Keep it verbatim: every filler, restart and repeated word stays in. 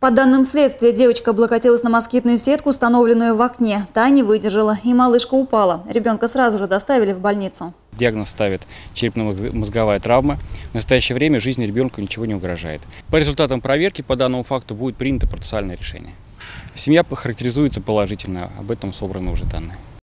По данным следствия, девочка облокотилась на москитную сетку, установленную в окне. Та не выдержала, и малышка упала. Ребенка сразу же доставили в больницу. Диагноз ставит черепно-мозговая травма. В настоящее время жизни ребенка ничего не угрожает. По результатам проверки по данному факту будет принято процессуальное решение. Семья характеризуется положительно, об этом собраны уже данные.